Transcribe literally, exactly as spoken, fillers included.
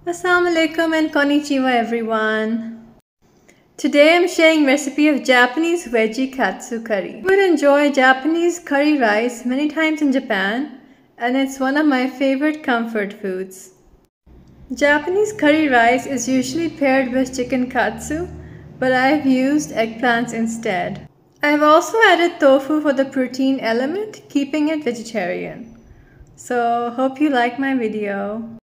Assalamu alaikum and konnichiwa everyone. Today I'm sharing recipe of Japanese veggie katsu curry. You would enjoy Japanese curry rice many times in Japan, and it's one of my favorite comfort foods. Japanese curry rice is usually paired with chicken katsu, but I've used eggplants instead. I've also added tofu for the protein element, keeping it vegetarian. So hope you like my video.